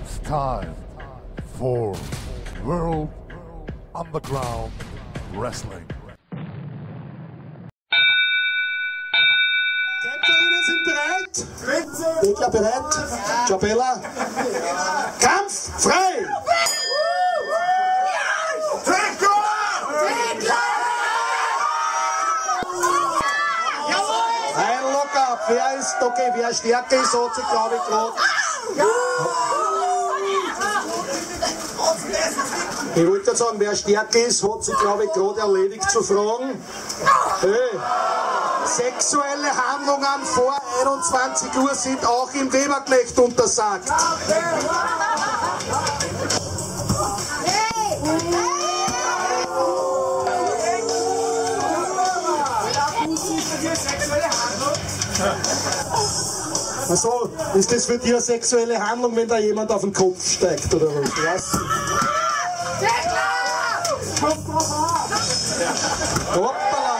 It's time for World Underground Wrestling. Kämpferinnen sind bereit? Dekla bereit? Ciabella? Kampf frei! Ein Lock-up. Wer ist okay? Wer stärker ist, hat sich, glaube ich, gerade. Ich wollte gerade sagen, wer stärker ist, hat sich, glaube ich, gerade erledigt zu fragen. Hey. Sexuelle Handlungen vor 21 Uhr sind auch im Weberknecht untersagt. Achso, ist das für dich eine sexuelle Handlung, wenn da jemand auf den Kopf steigt, oder was? Hoppala!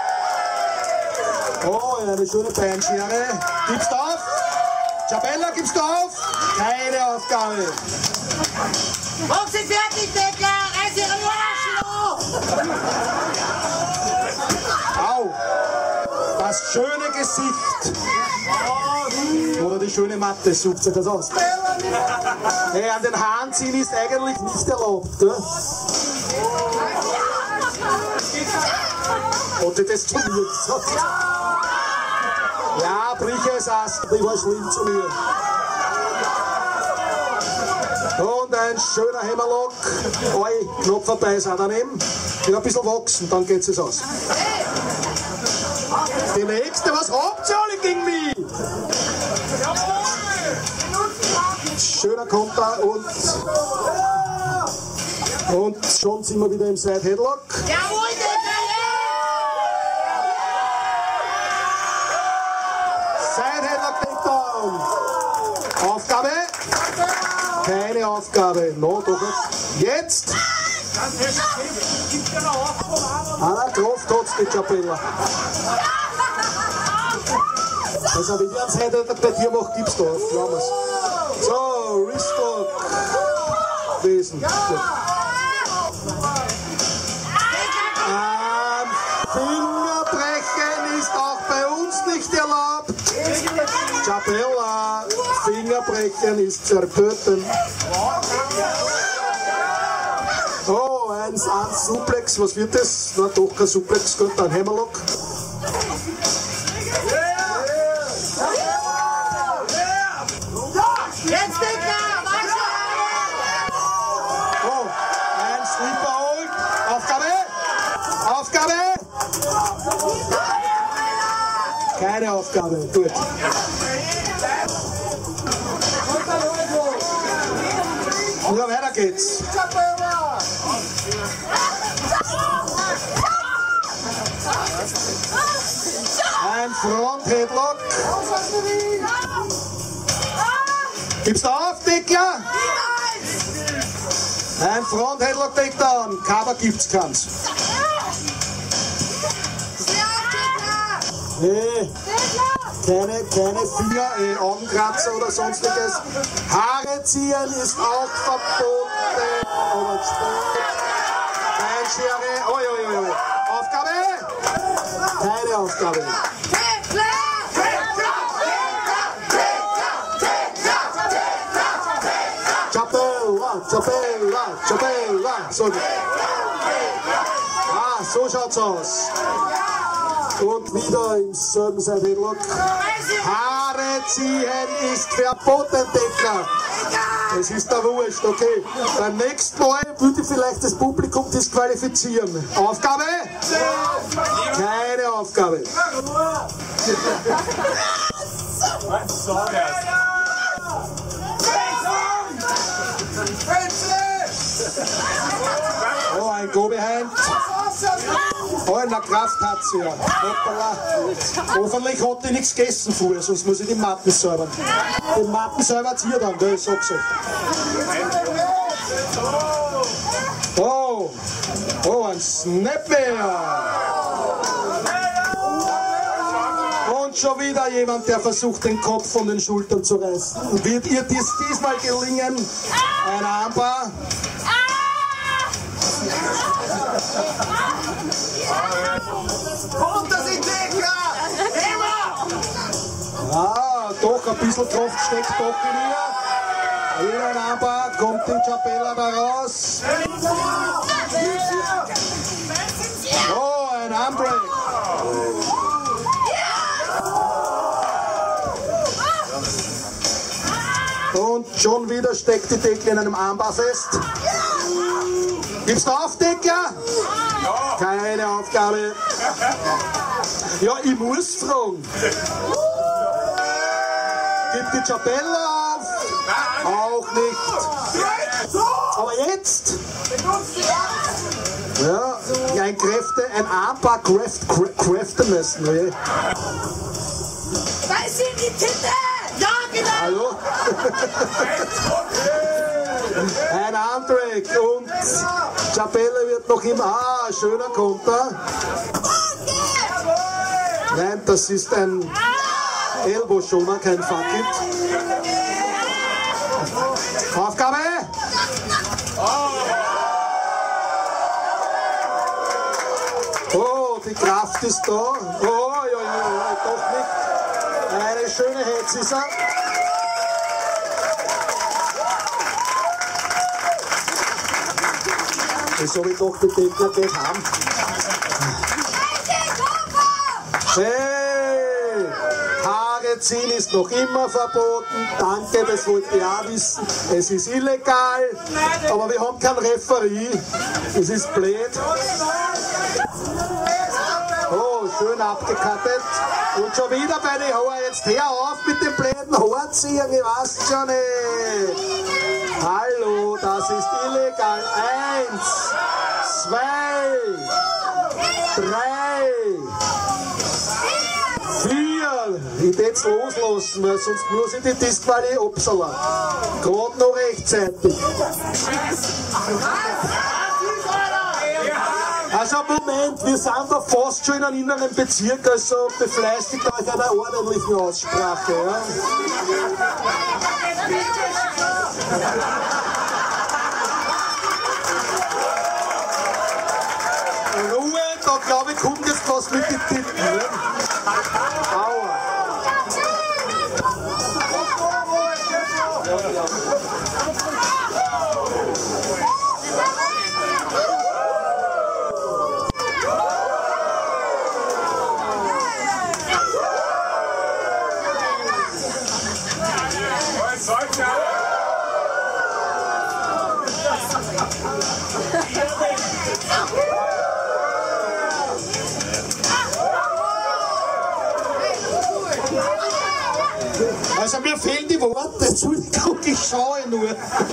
Oh, eine schöne Beinschere. Gibst du auf? Ciabella, gibst du auf? Keine Aufgabe. Mach sie fertig, Dekla! Reiß ihre Arschloch! Au! Das schöne Gesicht. Oder die schöne Matte, sucht sich das aus. Hey, an den Haaren ziehen ist eigentlich nicht erlaubt. Ne? Und das zu mir gesagt. Ja, brich es aus, ich war schlimm zu mir. Und ein schöner Hammerlock. Oi, Knopf vorbei ist auch daneben. Ja, ein bisschen wachsen, dann geht es aus. Die nächste, was habt ihr alle gegen mich? Schöner Konter und schon sind wir wieder im Side Headlock. Jawohl, Dekla! Side Headlock Takedown. Aufgabe? Keine Aufgabe. No, doch nicht. Jetzt? Anna Kraft hat's die Ciabella. Also, wenn ich einen Side Headlock bei dir mache, gibst du auf. Schauen wir's. So, Wristlock. Wesen. Fingerbrechen ist auch bei uns nicht erlaubt. Ciabella, Fingerbrechen ist verboten. Oh, ein Suplex, was wird das? Na doch, kein Suplex, gut, ein Hammerlock. Jetzt, Dekla! Oh, ein Sleeper Hold. Aufgabe! Aufgabe! Keine Aufgabe, gut. Ja, weiter geht's. Ein Front-Headlock. Gibst du auf, Dekla? Ein Front-Headlock Takedown. Cover gibt's keins. Nee. Keine Finger, Augenkratzer oder sonstiges. Haare ziehen ist auch verboten. Aber Beinschere. Oi. Aufgabe? Keine Aufgabe. Ciabella. So. So schaut's aus. Und wieder im selben Side Headlock. Haare ziehen ist verboten, Dekla. Es ist da wurscht, okay. Beim nächsten Mal würde ich vielleicht das Publikum disqualifizieren. Aufgabe? Keine Aufgabe. Oh, ein Go-Behind. Oh, in der Kraft hat sie ja. Hoppala. Hoffentlich hat die nichts gegessen vorher, sonst muss ich die Matten säubern. Die Matten säubert hier dann, das ist so gesagt. Oh, ein Snapmare. Und schon wieder jemand, der versucht, den Kopf von den Schultern zu reißen. Wird ihr diesmal gelingen? Ein Armbar. Und das ist Decker! Immer! Ah, doch, ein bisschen Kraft steckt doch in ihr. Wieder ein Armbar, kommt die Chapella da raus. Oh, ein Armbreak. Und schon wieder steckt die Decke in einem Armbar fest. Gibst du auf, Decker? Keine Aufgabe. Ja, ich muss fragen. Gibt die Chapella auf? Auch nicht. Aber jetzt? Ja, ein Armbar craften müssen. Ne? Da sind die Tinte! Ja, genau! Hallo? Ein Armdrag und Chapella wird noch immer. Ah, schöner Konter. Nein, das ist ein Elbow-Schoner, kein Fuck-It. Aufgabe! Oh, die Kraft ist da. Oh, ja, doch nicht. Eine schöne Hetzisser. Das habe ich doch den Gegner geht haben. Hey! Haare ziehen ist noch immer verboten. Danke, das wollte ich auch wissen. Es ist illegal, aber wir haben kein Referee. Es ist blöd. Oh, schön abgekattet. Und schon wieder bei den Haaren. Jetzt hör auf mit dem blöden Haarziehen, ich weiß schon nicht. Hallo, das ist illegal. 1, 2, 3, 4. Ich hätte es loslassen, weil sonst muss ich die Disquali absalern. Gerade noch rechtzeitig. Also Moment, wir sind da fast schon in einem inneren Bezirk, also befleißigt euch einer ordentlichen Aussprache. Ja? Ruhe, da glaube ich kommt jetzt was mit den Titten. Ne? Aua. Also mir fehlen die Worte, Entschuldigung, ich schaue nur.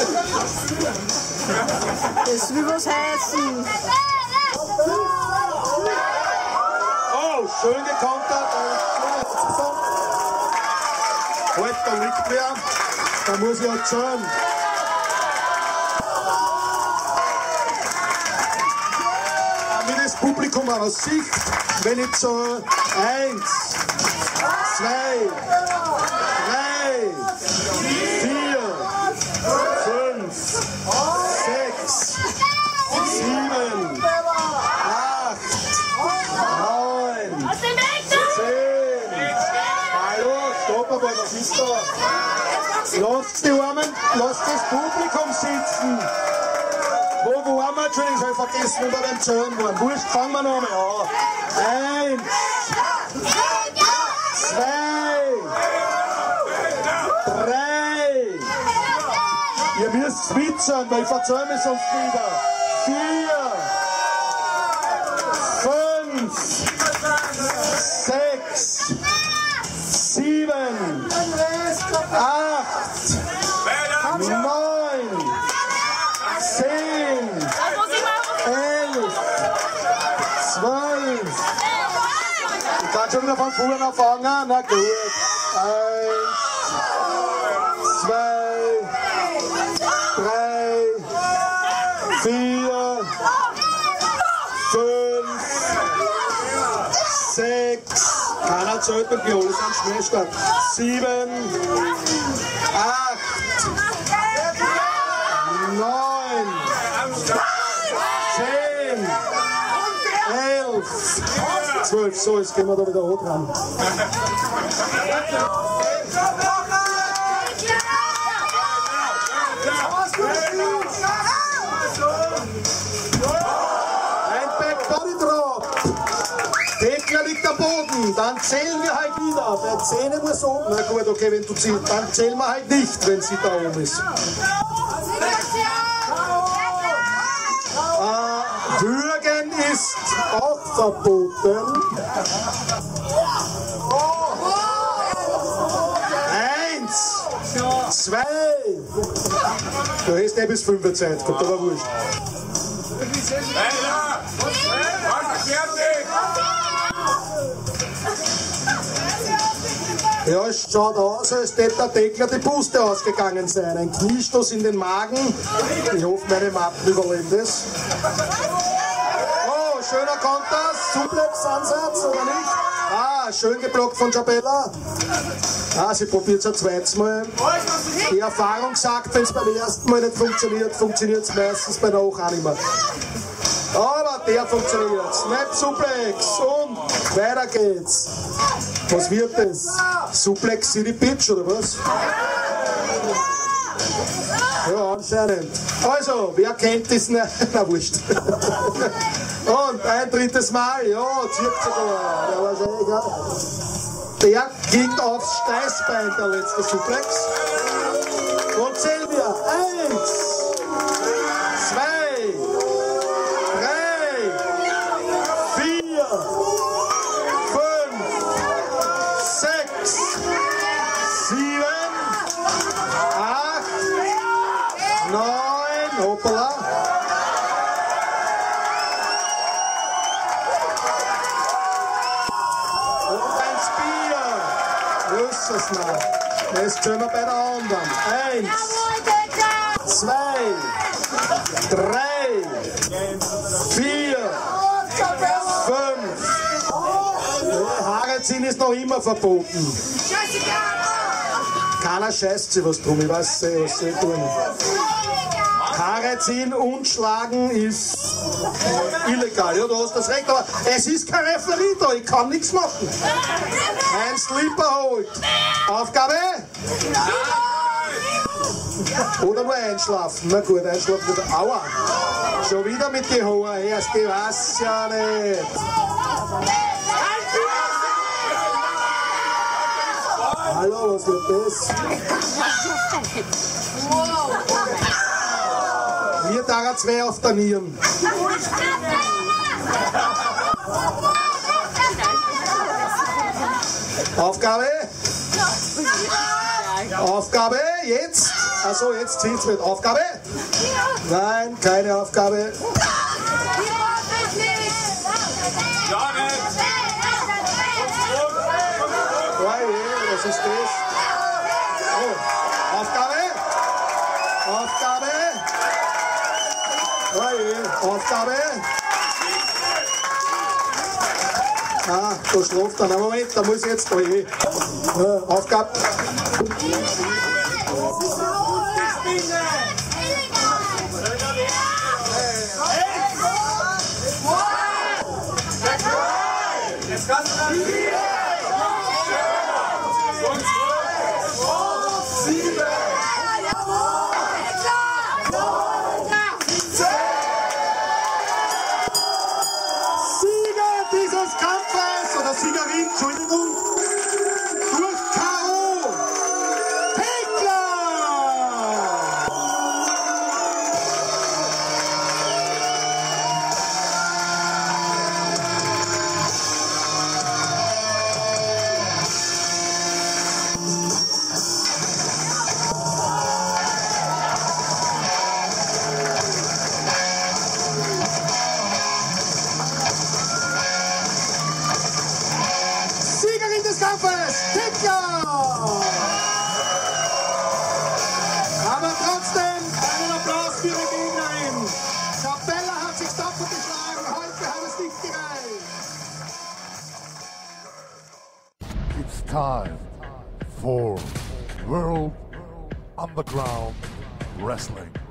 Das will was heißen. Oh, schön gekontert. Halt, da liegt wer. Da muss ich erzählen. Damit das Publikum aus Sicht, wenn ich so 1, 2, 3, 4, 5, 6, 7, 8, 9, 10. Hallo, stopp einmal, was ist da? Lasst die Armen, lasst das Publikum sitzen. Wo waren wir? Entschuldigung, ich habe vergessen, wo wir beim Zählen waren. Wurscht, fangen wir noch einmal an. 1, 2, 3. Ihr müsst switchen, weil ich verzähle mich sonst wieder. 4, 5, 6, 7, 8, 9, 10, 11, 12. Ich kann schon wieder von vorne anfangen. Na gut. 1, 2, 3, 4, 5, 6. Keiner zählt man die alle sind Schmähstand. 7, 8, 9, 10, 11, 12. So, jetzt gehen wir da wieder hoch ran. Ein Back-Body-Drop. Dekler liegt am Boden, dann zählen wir halt wieder. Der Zähne muss oben. Na gut, okay, wenn du ziehst, dann zählen wir halt nicht, wenn sie da oben ist. Würgen ist auch verboten. 1, 2. Du hast bis 5 Zeit, kommt aber wurscht. Ja, es schaut aus, als hätte der Dekler die Puste ausgegangen sein. Ein Kniestoß in den Magen. Ich hoffe, meine Mappen überleben das. Oh, schöner Konter. Suplex-Ansatz, oder nicht? Ah, schön geblockt von Jabella. Ah, sie probiert es ein zweites Mal. Die Erfahrung sagt, wenn es beim ersten Mal nicht funktioniert, funktioniert es meistens bei der auch nicht mehr. Aber der funktioniert. Snap Suplex und weiter geht's. Was wird das? Suplex City Bitch oder was? Ja, anscheinend. Also, wer kennt das nicht? Na, wurscht. Und ein drittes Mal. Ja, zirkt sogar. Der wahrscheinlich auch. Der ging aufs Steißbein, der letzte Suplex. Und zählen wir. 1, 2, 3, 4, 5, 6, 7, 8, 9, hoppala. Und ein Spear. Wusses noch. Jetzt sind wir bei der anderen. 1, 2, 3, 4, 5. Haare ziehen ist noch immer verboten. Keiner scheißt sich was drum, ich weiß was sie tun. Haare ziehen und schlagen ist illegal. Ja, du hast das Recht, aber es ist kein Referee da, ich kann nichts machen. Ein Slipper holt. Aufgabe? Oder nur einschlafen? Na gut, einschlafen wieder. Aua! Schon wieder mit den Haaren, erst ich weiß ja nicht. Hallo, was wird das? Wir da 2 auf der Nieren. Aufgabe? Aufgabe, jetzt? Achso, jetzt zählt's mit. Aufgabe? Nein, keine Aufgabe. Oh je, was ist das? Oh, Aufgabe? Aufgabe? Oh je, Aufgabe? Ah, da schläft dann. Moment, da muss ich jetzt. Oh je. Aufgabe. Siegerin, Entschuldigung, durch K.O. Tekla! time for World Underground Wrestling.